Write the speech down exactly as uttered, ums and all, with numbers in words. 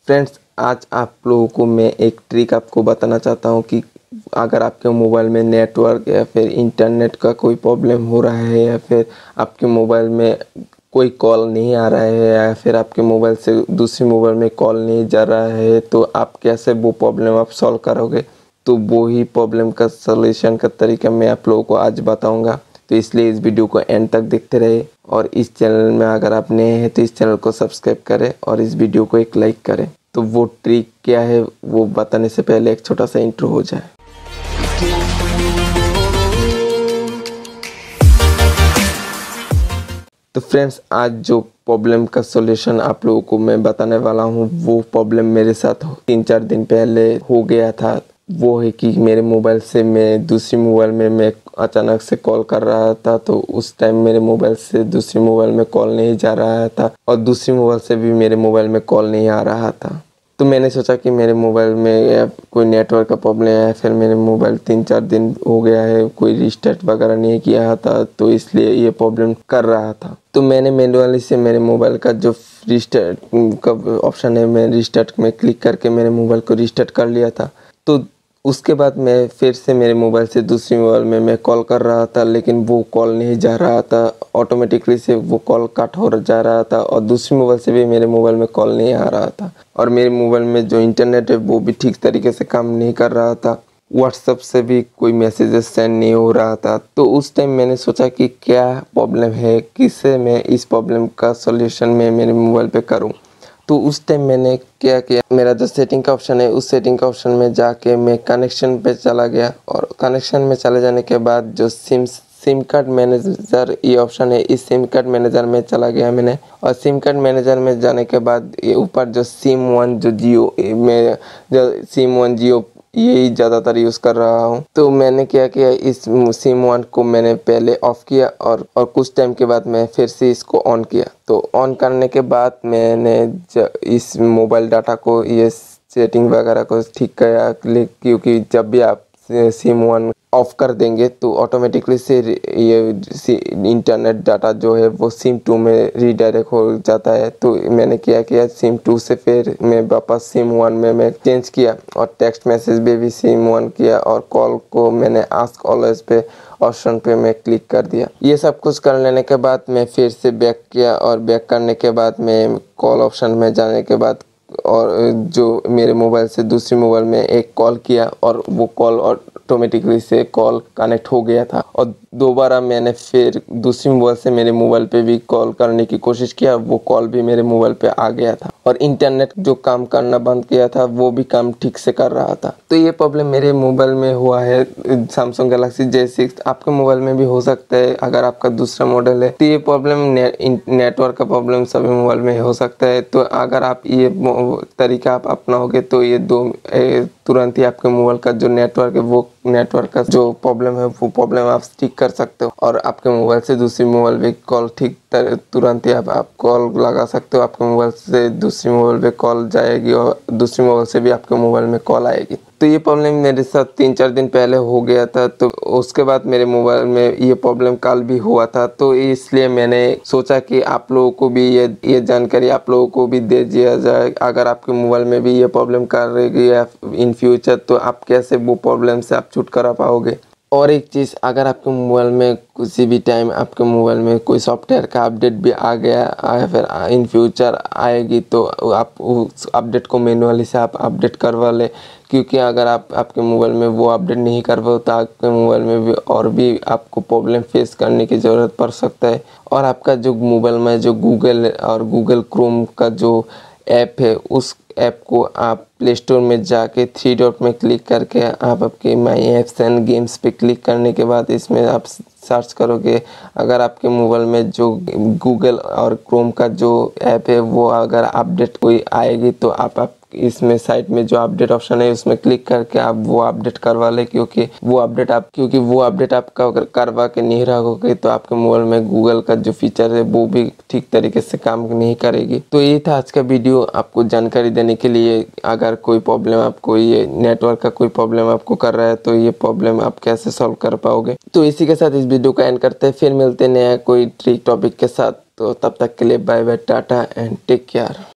Friends, आज आप लोगों को मैं एक ट्रिक आपको बताना चाहता हूं कि अगर आपके मोबाइल में नेटवर्क या फिर इंटरनेट का कोई प्रॉब्लम हो रहा है या फिर आपके मोबाइल में कोई कॉल नहीं आ रहा है या फिर आपके मोबाइल से दूसरी मोबाइल में कॉल नहीं जा रहा है, तो आप कैसे वो प्रॉब्लम आप सॉल्व करोगे। तो वो ही प्रॉब्लम का सॉल्यूशन का तरीका मैं आप लोगों को आज बताऊंगा। तो इसलिए इस वीडियो को एंड तक देखते रहे और इस चैनल में अगर आप नए हैं तो इस चैनल को सब्सक्राइब करें और इस वीडियो को एक लाइक करें। तो वो ट्रिक क्या है वो बताने से पहले एक छोटा सा इंट्रो हो जाए। तो फ्रेंड्स, आज जो प्रॉब्लम का सॉल्यूशन आप लोगों को मैं बताने वाला हूँ वो प्रॉब्लम मेरे साथ तीन चार दिन पहले हो गया था। वो है कि मेरे मोबाइल से मैं दूसरी मोबाइल में मैं अचानक से कॉल कर रहा था, तो उस टाइम मेरे मोबाइल से दूसरी मोबाइल में कॉल नहीं जा रहा था और दूसरी मोबाइल से भी मेरे मोबाइल में कॉल नहीं आ रहा था। तो मैंने सोचा कि मेरे मोबाइल में या कोई नेटवर्क का प्रॉब्लम है, फिर मेरे मोबाइल तीन चार दिन हो गया है कोई रिस्टार्ट वगैरह नहीं किया था, तो इसलिए ये प्रॉब्लम कर रहा था। तो मैंने मैन्युअली से मेरे मोबाइल का जो रिस्टार्ट का ऑप्शन है, मैं रिस्टार्ट में क्लिक करके मेरे मोबाइल को रिस्टार्ट कर लिया था। तो उसके बाद मैं फिर से मेरे मोबाइल से दूसरी मोबाइल में मैं कॉल कर रहा था, लेकिन वो कॉल नहीं जा रहा था, ऑटोमेटिकली से वो कॉल कट हो जा रहा था और दूसरी मोबाइल से भी मेरे मोबाइल में कॉल नहीं आ रहा था। और मेरे मोबाइल में जो इंटरनेट है वो भी ठीक तरीके से काम नहीं कर रहा था, व्हाट्सएप से भी कोई मैसेजेस सेंड नहीं हो रहा था। तो उस टाइम मैंने सोचा कि क्या प्रॉब्लम है, किससे मैं इस प्रॉब्लम का सॉल्यूशन मैं मेरे मोबाइल पे करूं। तो उस टाइम मैंने क्या किया, मेरा जो सेटिंग का ऑप्शन है उस सेटिंग का ऑप्शन में जाके मैं कनेक्शन पे चला गया और कनेक्शन में चले जाने के बाद जो सिम सिम कार्ड मैनेजर ये ऑप्शन है, इस सिम कार्ड मैनेजर में चला गया मैंने। और सिम कार्ड मैनेजर में जाने के बाद ये ऊपर जो सिम वन जो जियो में जो सिम वन जियो यही ज़्यादातर यूज़ कर रहा हूँ। तो मैंने क्या किया, इस सिम वन को मैंने पहले ऑफ़ किया और और कुछ टाइम के बाद मैं फिर से इसको ऑन किया। तो ऑन करने के बाद मैंने इस मोबाइल डाटा को ये सेटिंग वगैरह को ठीक किया, क्योंकि जब भी आप सिम वन ऑफ कर देंगे तो ऑटोमेटिकली से ये इंटरनेट डाटा जो है वो सिम टू में रीडायरेक्ट हो जाता है। तो मैंने क्या किया, सिम टू से फिर मैं वापस सिम वन में मैं चेंज किया और टेक्स्ट मैसेज पे भी सिम वन किया और कॉल को मैंने आस्क ऑलवेज पे ऑप्शन पे मैं क्लिक कर दिया। ये सब कुछ कर लेने के बाद मैं फिर से बैक किया और बैक करने के बाद मैं कॉल ऑप्शन में जाने के बाद और जो मेरे मोबाइल से दूसरी मोबाइल में एक कॉल किया और वो कॉल ऑटोमेटिकली से कॉल कनेक्ट हो गया था। और दोबारा मैंने फिर दूसरी मोबाइल से मेरे मोबाइल पे भी कॉल करने की कोशिश किया, वो कॉल भी मेरे मोबाइल पे आ गया था और इंटरनेट जो काम करना बंद किया था वो भी काम ठीक से कर रहा था। तो ये प्रॉब्लम मेरे मोबाइल में हुआ है सैमसंग गैलेक्सी जे सिक्स। आपके मोबाइल में भी हो सकता है अगर आपका दूसरा मॉडल है। तो ये प्रॉब्लम ने, नेटवर्क का प्रॉब्लम सभी मोबाइल में हो सकता है। तो अगर आप ये तरीका आप अपनाओगे तो ये दो तुरंत ही आपके मोबाइल का जो नेटवर्क है वो नेटवर्क का जो प्रॉब्लम है वो प्रॉब्लम आप ठीक कर सकते हो और आपके मोबाइल से दूसरी मोबाइल पे कॉल ठीक तुरंत ही आप, आप कॉल लगा सकते हो। आपके मोबाइल से दूसरी मोबाइल पे कॉल जाएगी और दूसरी मोबाइल से भी आपके मोबाइल में कॉल आएगी। तो ये प्रॉब्लम मेरे साथ तीन चार दिन पहले हो गया था। तो उसके बाद मेरे मोबाइल में ये प्रॉब्लम कल भी हुआ था। तो इसलिए मैंने सोचा कि आप लोगों को भी ये ये जानकारी आप लोगों को भी दे दिया जाए। अगर आपके मोबाइल में भी ये प्रॉब्लम कर रही है इन फ्यूचर, तो आप कैसे वो प्रॉब्लम से आप छुटकारा पाओगे। और एक चीज़, अगर आपके मोबाइल में किसी भी टाइम आपके मोबाइल में कोई सॉफ्टवेयर का अपडेट भी आ गया या फिर इन फ्यूचर आएगी, तो आप उस अपडेट को मैन्युअली से आप अपडेट करवा लें, क्योंकि अगर आप आपके मोबाइल में वो अपडेट नहीं करवाओ तो आपके मोबाइल में भी और भी आपको प्रॉब्लम फेस करने की ज़रूरत पड़ सकता है। और आपका जो मोबाइल में जो गूगल और गूगल क्रोम का जो ऐप है उस ऐप को आप प्ले स्टोर में जाके थ्री डॉट में क्लिक करके आप आपके माई ऐप्स एंड गेम्स पे क्लिक करने के बाद इसमें आप सर्च करोगे। अगर आपके मोबाइल में जो गूगल और क्रोम का जो ऐप है वो अगर अपडेट कोई आएगी तो आप, आप इसमें साइट में जो अपडेट ऑप्शन है उसमें क्लिक करके आप वो अपडेट करवा ले, क्योंकि वो अपडेट आप क्योंकि वो अपडेट आप करवा के नहीं रखोगे तो आपके मोबाइल में गूगल का जो फीचर है वो भी ठीक तरीके से काम नहीं करेगी। तो ये था आज का वीडियो आपको जानकारी देने के लिए। अगर कोई प्रॉब्लम आपको ये नेटवर्क का कोई प्रॉब्लम आपको कर रहा है तो ये प्रॉब्लम आप कैसे सॉल्व कर पाओगे। तो इसी के साथ इस वीडियो का एंड करते हैं, फिर मिलते हैं नया कोई ट्रिक टॉपिक के साथ। तो तब तक के लिए bye bye, tata and take care.